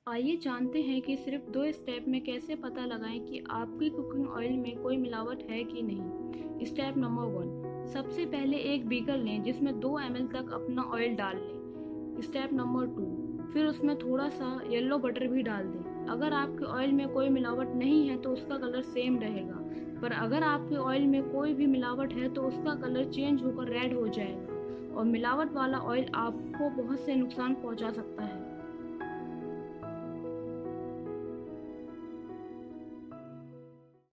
आइए जानते हैं कि सिर्फ 2 स्टेप में कैसे पता लगाएं कि आपकी कुकिंग ऑयल में कोई मिलावट है कि नहीं। स्टेप नंबर 1, सबसे पहले एक बीकर लें जिसमें 2 ml तक अपना ऑयल डाल लें। स्टेप नंबर 2, फिर उसमें थोड़ा सा येलो बटर भी डाल दें। अगर आपके ऑयल में कोई मिलावट नहीं है तो उसका कलर सेम रहेगा, पर अगर आपके ऑयल में कोई भी मिलावट है तो उसका कलर चेंज होकर रेड हो जाएगा और मिलावट वाला ऑयल आपको बहुत से नुकसान पहुंचा सकता है।